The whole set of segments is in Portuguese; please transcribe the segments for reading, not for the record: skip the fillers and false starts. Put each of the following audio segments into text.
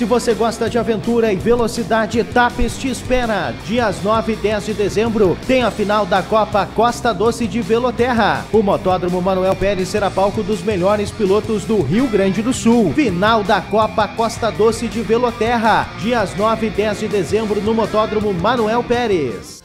Se você gosta de aventura e velocidade, Tapes te espera. Dias 9 e 10 de dezembro tem a final da Copa Costa Doce de Veloterra. O Motódromo Manuel Pérez será palco dos melhores pilotos do Rio Grande do Sul. Final da Copa Costa Doce de Veloterra, dias 9 e 10 de dezembro no Motódromo Manuel Pérez.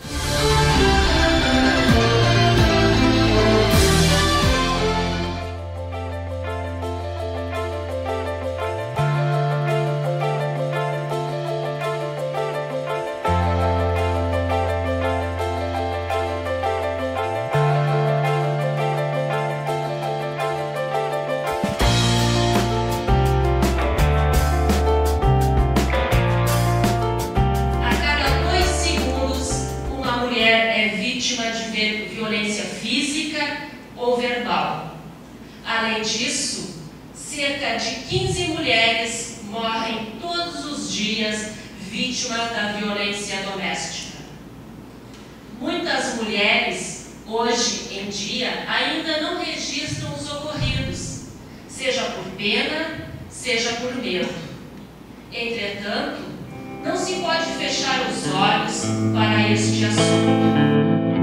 Vítima de violência física ou verbal. Além disso, cerca de 15 mulheres morrem todos os dias vítimas da violência doméstica. Muitas mulheres, hoje em dia, ainda não registram os ocorridos, seja por pena, seja por medo. Entretanto, não se pode fechar os olhos para este assunto.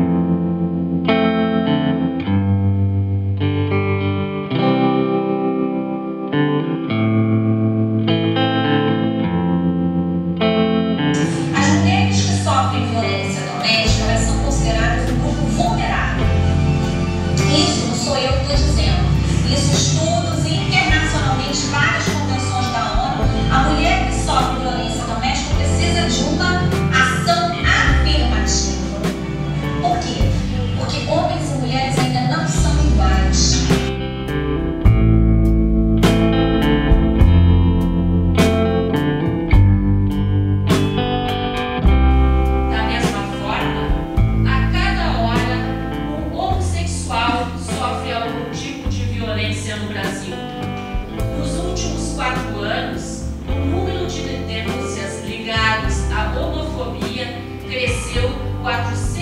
Isso não sou eu que estou dizendo. Isso estudos e internacionalmente várias convenções da ONU. A mulher que sofre violência doméstica precisa de uma ação afirmativa. Por quê? Porque homens e mulheres ainda não são iguais. Da mesma forma, a cada hora um homossexual sofre algum tipo de violência no Brasil. Nos últimos 4 anos, o número de denúncias ligadas à homofobia cresceu 400%.